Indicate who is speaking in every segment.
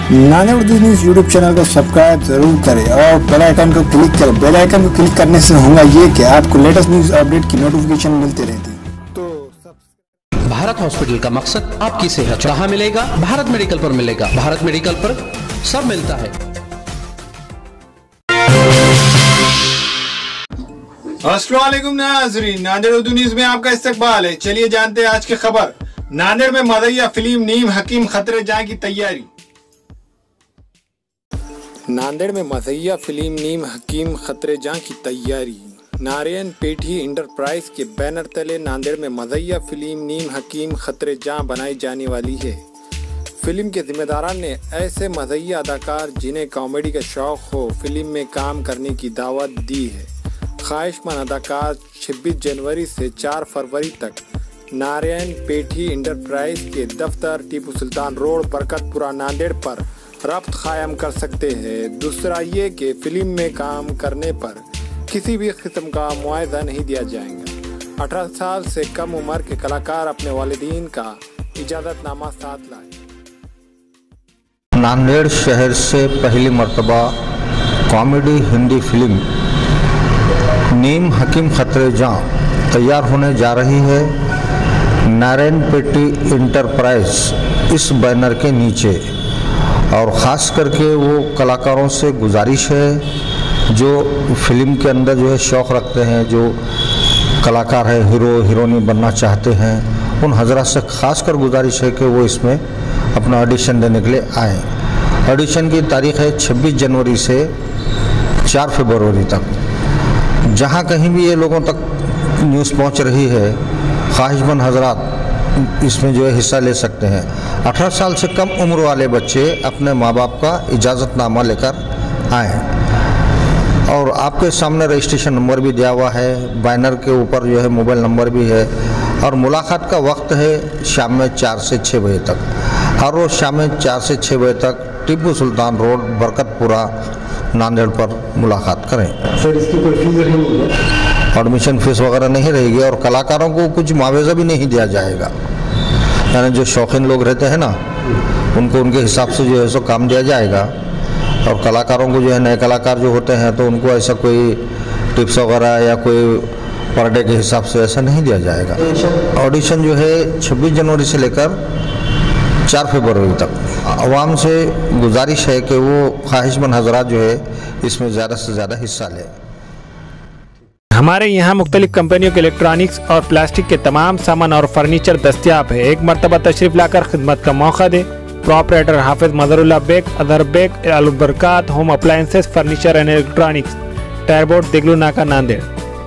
Speaker 1: Nanded Urdu news YouTube channel को subscribe जरूर करें और बेल आइकन को क्लिक करें। बेल आइकन को क्लिक करने से होगा ये कि आपको लेटेस्ट न्यूज़ अपडेट की नोटिफिकेशन मिलती रहती है।
Speaker 2: भारत हॉस्पिटल का मकसद आपकी सेहत जहाँ मिलेगा भारत मेडिकल पर मिलेगा। भारत मेडिकल पर सब मिलता है।
Speaker 3: अस्सलाम वालेकुम नाज़रीन, नांदेड़ उर्दू न्यूज़ में आपका इस्तकबाल है। चलिए जानते हैं आज की खबर। नांदेड़ में मदहिया फिल्म नीम हकीम खतरे जहां की तैयारी। नांदेड़ में मदहिया फिल्म नीम हकीम खतरे जहां की तैयारी। नारायण पेठी इंटरप्राइज के बैनर तले नांदेड़ में मदहिया फिल्म नीम हकीम खतरे जहां बनाई जाने वाली है। फिल्म के जिम्मेदारान ने ऐसे मदहिया अदाकार जिन्हें कॉमेडी का शौक हो फिल्म में काम करने की दावत दी है। ख्वाहिशमंद अदाकार 26 जनवरी से 4 फरवरी तक नारायण पेठी इंटरप्राइज के दफ्तर टीपू सुल्तान रोड बरकतपुरा नांदेड़ पर रब्त कायम कर सकते हैं। दूसरा ये कि फिल्म में काम करने पर किसी भी किस्म का मुआवजा नहीं दिया जाएगा। 18 साल से कम उम्र के कलाकार अपने वालिदीन का इजाज़तनामा साथ लाए।
Speaker 4: नांदेड़ शहर से पहली मर्तबा कॉमेडी हिंदी फिल्म नीम हकीम खतरे जहां तैयार होने जा रही है। नारायण पेटी इंटरप्राइज इस बैनर के नीचे, और ख़ास करके वो कलाकारों से गुजारिश है जो फिल्म के अंदर जो है शौक़ रखते हैं, जो कलाकार है, हीरो हीरोइनी बनना चाहते हैं, उन हजरात से ख़ास कर गुजारिश है कि वो इसमें अपना ऑडिशन देने के लिए आएँ। ऑडिशन की तारीख़ है 26 जनवरी से 4 फरवरी तक। जहाँ कहीं भी ये लोगों तक न्यूज़ पहुँच रही है, ख्वाहिशमंद हजरात इसमें जो है हिस्सा ले सकते हैं। 18 साल से कम उम्र वाले बच्चे अपने माँ बाप का इजाज़तनामा लेकर आएँ। और आपके सामने रजिस्ट्रेशन नंबर भी दिया हुआ है, बैनर के ऊपर जो है मोबाइल नंबर भी है। और मुलाकात का वक्त है शाम में 4 से 6 बजे तक। हर रोज़ शाम में 4 से 6 बजे तक टीपू सुल्तान रोड बरकतपुरा नांदेड़ पर मुलाकात करें।
Speaker 1: सर, इसकी कोई फीस रहेगी?
Speaker 4: एडमिशन फीस वगैरह नहीं रहेगी और कलाकारों को कुछ मुआवजा भी नहीं दिया जाएगा। यानी जो शौकीन लोग रहते हैं ना, उनको उनके हिसाब से जो है सो काम दिया जाएगा। और कलाकारों को जो है, नए कलाकार जो होते हैं, तो उनको ऐसा कोई टिप्स वगैरह या कोई पर डे के हिसाब से ऐसा नहीं दिया जाएगा। ऑडिशन जो है 26 जनवरी से लेकर 4 फरवरी तक। आवाम से गुजारिश है कि वो ख्वाहिशमंद हजरात जो है इसमें ज़्यादा से ज़्यादा हिस्सा लें।
Speaker 5: हमारे यहाँ मुख्तलिफ कंपनियों के इलेक्ट्रॉनिक्स और प्लास्टिक के तमाम सामान और फर्नीचर दस्तियाब है। एक मरतबा तशरीफ लाकर खिदमत का मौका दे। Proprietor Hafiz Mazharullah Baig, Athar Baig, Albarkat home appliances, furniture and electronics, टायरबोर्ड, Deglur Naka, Nanded.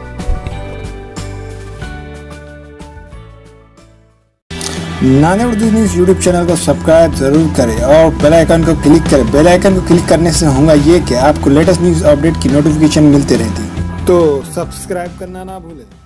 Speaker 1: Nanded Urdu news YouTube channel को सब्सक्राइब जरूर करें और बेल आइकन को क्लिक करें। बेल आइकन को क्लिक करने से होगा ये कि आपको लेटेस्ट न्यूज़ अपडेट की नोटिफिकेशन मिलती रहती है। तो सब्सक्राइब करना ना भूलें।